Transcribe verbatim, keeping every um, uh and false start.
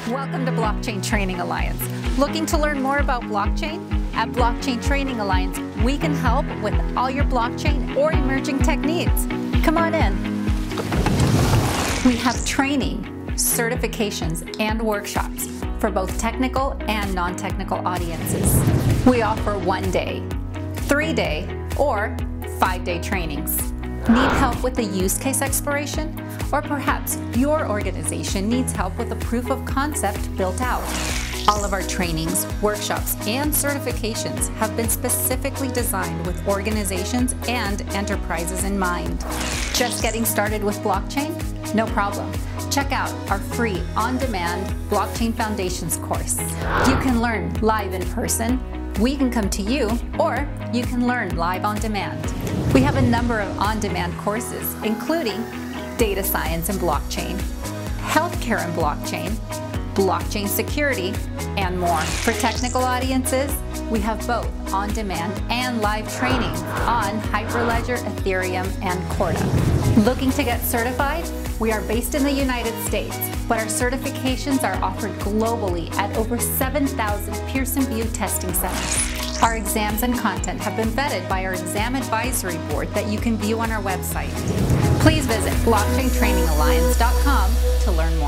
Welcome to Blockchain Training Alliance. Looking to learn more about blockchain? At Blockchain Training Alliance, we can help with all your blockchain or emerging tech needs. Come on in. We have training, certifications, and workshops for both technical and non-technical audiences. We offer one-day, three-day, or five-day trainings. Need help with a use case exploration? Or perhaps your organization needs help with a proof of concept built out. All of our trainings, workshops, and certifications have been specifically designed with organizations and enterprises in mind. Just getting started with blockchain? No problem. Check out our free on-demand Blockchain Foundations course. You can learn live in person, we can come to you, or you can learn live on demand. We have a number of on-demand courses, including data science and blockchain, healthcare and blockchain, blockchain security, and more. For technical audiences, we have both on-demand and live training on Hyperledger, Ethereum, and Corda. Looking to get certified? We are based in the United States, but our certifications are offered globally at over seven thousand Pearson VUE testing centers. Our exams and content have been vetted by our exam advisory board that you can view on our website. Please visit blockchain training alliance dot com to learn more.